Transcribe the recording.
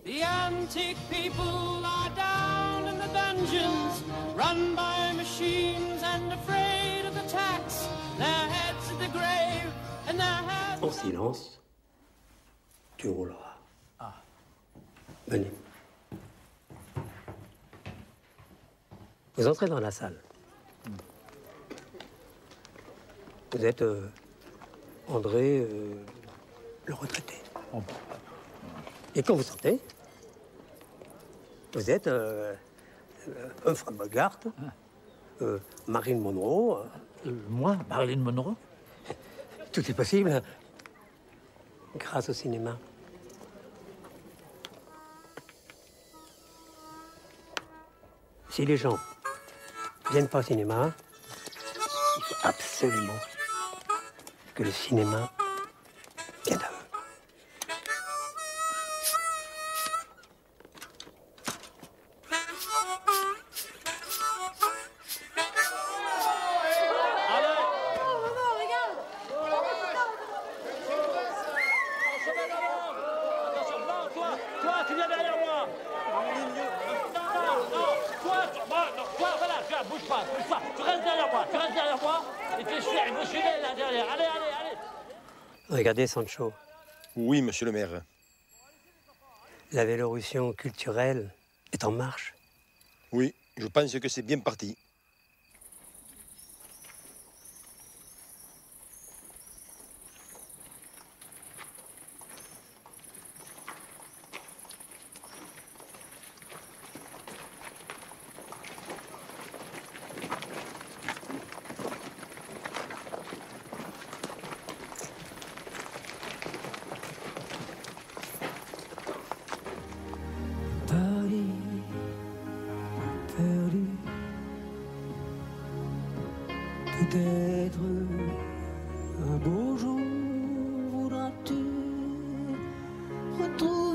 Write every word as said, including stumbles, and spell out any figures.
The antique people are down in the dungeons, run by machines and afraid of the tax. Their heads at the grave and their heads... En silence, tu rouleras. Ah. Venez. Vous entrez dans la salle. Vous êtes euh, André, euh, le retraité. Oh. Et quand vous sortez, vous êtes euh, euh, Humphrey Bogart, euh, Marilyn Monroe. Euh, moi, Marilyn Monroe? Tout est possible grâce au cinéma. Si les gens viennent pas au cinéma, il faut absolument que le cinéma vienne à eux. Regardez, Sancho. Oui, monsieur le maire. La Vélorution culturelle est en marche. Oui, je pense que c'est bien parti. Peut-être un beau jour voudras-tu retrouver